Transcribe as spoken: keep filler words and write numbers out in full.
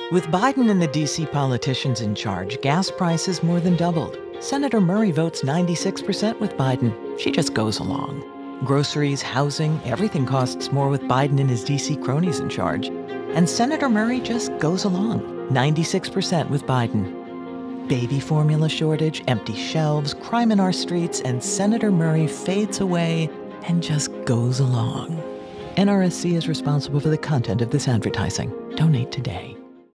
With Biden and the D C politicians in charge, gas prices more than doubled. Senator Murray votes ninety-six percent with Biden. She just goes along. Groceries, housing, everything costs more with Biden and his D C cronies in charge. And Senator Murray just goes along, ninety-six percent with Biden. Baby formula shortage, empty shelves, crime in our streets, and Senator Murray fades away and just goes along. N R S C is responsible for the content of this advertising. Donate today.